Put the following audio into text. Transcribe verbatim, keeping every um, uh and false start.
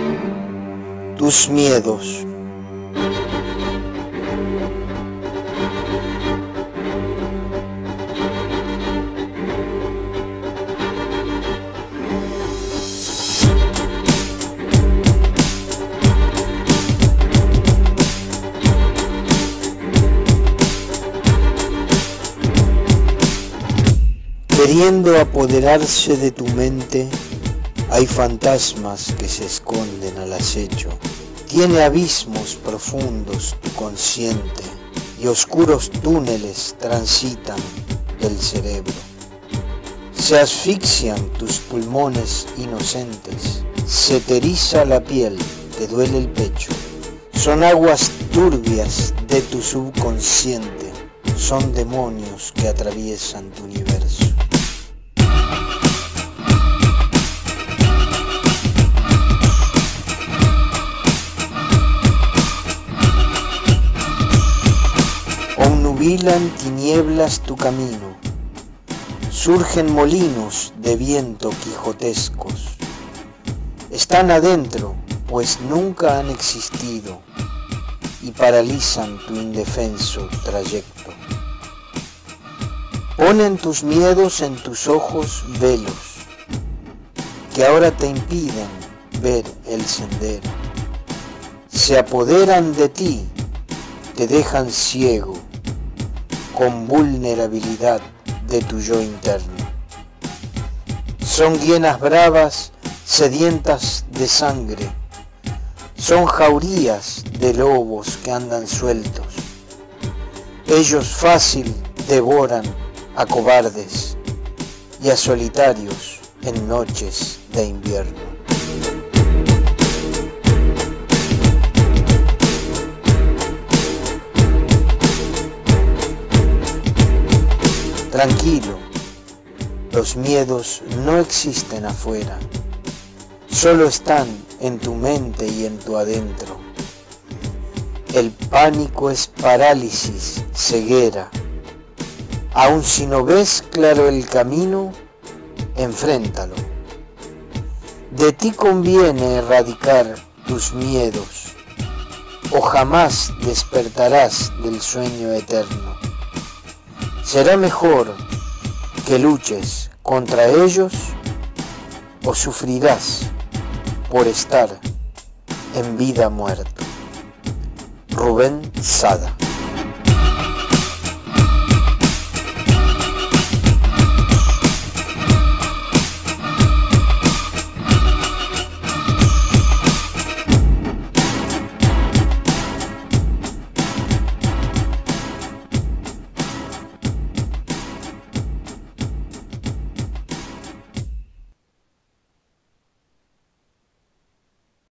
tus miedos. Queriendo apoderarse de tu mente, hay fantasmas que se esconden al acecho. Tiene abismos profundos tu consciente y oscuros túneles transitan del cerebro. Se asfixian tus pulmones inocentes, se te eriza la piel, te duele el pecho. Son aguas turbias de tu subconsciente, son demonios que atraviesan tu universo. Obnubilan tinieblas tu camino, surgen molinos de viento quijotescos. Están adentro, pues nunca han existido, y paralizan tu indefenso trayecto. Ponen tus miedos en tus ojos velos, que ahora te impiden ver el sendero. Se apoderan de ti, te dejan ciego, con vulnerabilidad de tu yo interno. Son hienas bravas, sedientas de sangre, son jaurías de lobos que andan sueltos. Ellos fácil devoran a cobardes y a solitarios en noches de invierno. Tranquilo, los miedos no existen afuera, solo están en tu mente y en tu adentro. El pánico es parálisis, ceguera. Aun si no ves claro el camino, enfréntalo. De ti conviene erradicar tus miedos, o jamás despertarás del sueño eterno. Será mejor que luches contra ellos o sufrirás por estar en vida muerto. Rubén Sada.